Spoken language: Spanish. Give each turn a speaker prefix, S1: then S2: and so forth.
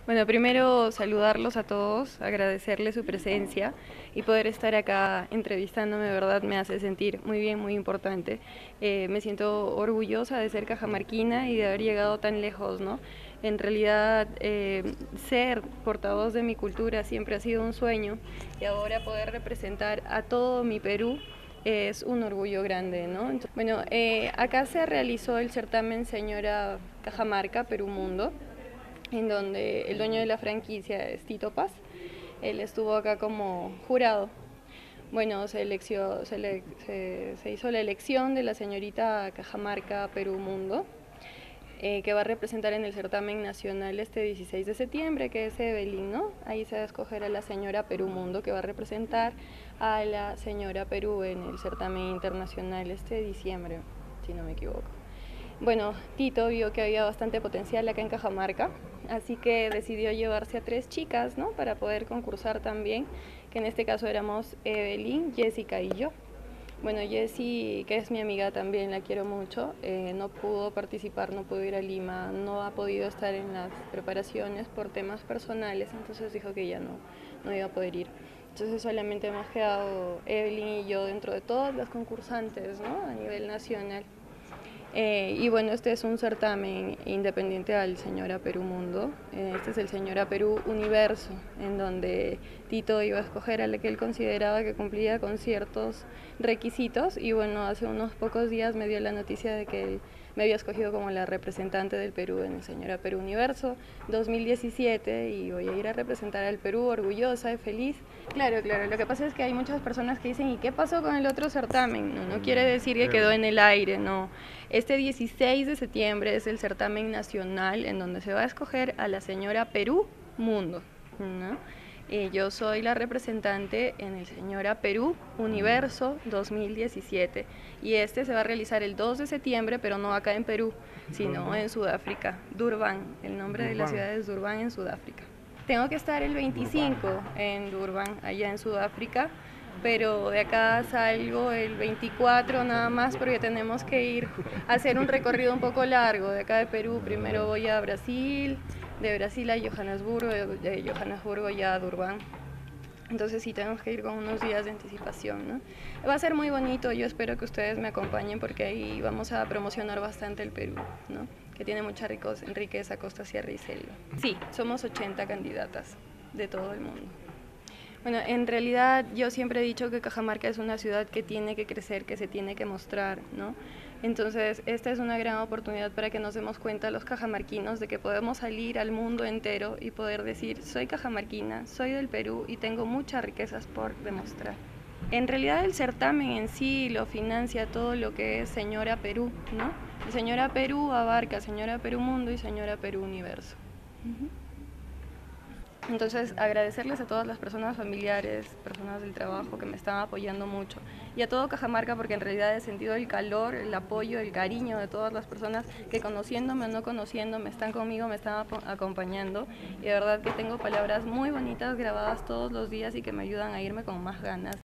S1: Bueno, primero saludarlos a todos, agradecerles su presencia y poder estar acá entrevistándome, de verdad me hace sentir muy bien, muy importante. Me siento orgullosa de ser cajamarquina y de haber llegado tan lejos, ¿no? En realidad, ser portavoz de mi cultura siempre ha sido un sueño y ahora poder representar a todo mi Perú es un orgullo grande, ¿no? Bueno, acá se realizó el certamen Señora Cajamarca Perú Mundo, en donde el dueño de la franquicia es Tito Paz. Él estuvo acá como jurado. Bueno, se hizo la elección de la señorita Cajamarca Perú Mundo, que va a representar en el certamen nacional este 16 de septiembre, que es Evelyn, ¿no? Ahí se va a escoger a la señora Perú Mundo, que va a representar a la señora Perú en el certamen internacional este diciembre, si no me equivoco. Bueno, Tito vio que había bastante potencial acá en Cajamarca, así que decidió llevarse a 3 chicas, ¿no? Para poder concursar también, que en este caso éramos Evelyn, Jessica y yo. Bueno, Jessie, que es mi amiga también, la quiero mucho, no pudo participar, no pudo ir a Lima, no ha podido estar en las preparaciones por temas personales, entonces dijo que ya no iba a poder ir. Entonces solamente hemos quedado Evelyn y yo dentro de todas las concursantes, ¿no? A nivel nacional. Y bueno, este es un certamen independiente al Señora Perú Mundo. Este es el Señora Perú Universo, en donde Tito iba a escoger a la que él consideraba que cumplía con ciertos requisitos. Y bueno, hace unos pocos días me dio la noticia de que él me había escogido como la representante del Perú en el Señora Perú Universo 2017 y voy a ir a representar al Perú orgullosa y feliz. Claro, claro, lo que pasa es que hay muchas personas que dicen, ¿y qué pasó con el otro certamen? No quiere decir que quedó en el aire, no. Este 16 de septiembre es el certamen nacional en donde se va a escoger a la señora Perú Mundo, ¿no? Yo soy la representante en el Señora Perú Universo 2017 y este se va a realizar el 2 de septiembre, pero no acá en Perú, sino en Sudáfrica, Durban. El nombre de la ciudad es Durban, en Sudáfrica. Tengo que estar el 25 en Durban, allá en Sudáfrica, pero de acá salgo el 24 nada más porque tenemos que ir a hacer un recorrido un poco largo de acá de Perú. Primero voy a Brasil, de Brasil a Johannesburgo, de Johannesburgo ya a Durban. Entonces sí tenemos que ir con unos días de anticipación, ¿no? Va a ser muy bonito, yo espero que ustedes me acompañen porque ahí vamos a promocionar bastante el Perú, ¿no? Que tiene mucha riqueza, costa, sierra y selva. Sí, somos 80 candidatas de todo el mundo. Bueno, en realidad yo siempre he dicho que Cajamarca es una ciudad que tiene que crecer, que se tiene que mostrar, ¿no? Entonces, esta es una gran oportunidad para que nos demos cuenta los cajamarquinos de que podemos salir al mundo entero y poder decir, soy cajamarquina, soy del Perú y tengo muchas riquezas por demostrar. En realidad el certamen en sí lo financia todo lo que es Señora Perú, ¿no? Y Señora Perú abarca Señora Perú Mundo y Señora Perú Universo. Entonces, agradecerles a todas las personas familiares, personas del trabajo que me están apoyando mucho. Y a todo Cajamarca porque en realidad he sentido el calor, el apoyo, el cariño de todas las personas que conociéndome o no conociéndome están conmigo, me están acompañando. Y de verdad que tengo palabras muy bonitas grabadas todos los días y que me ayudan a irme con más ganas.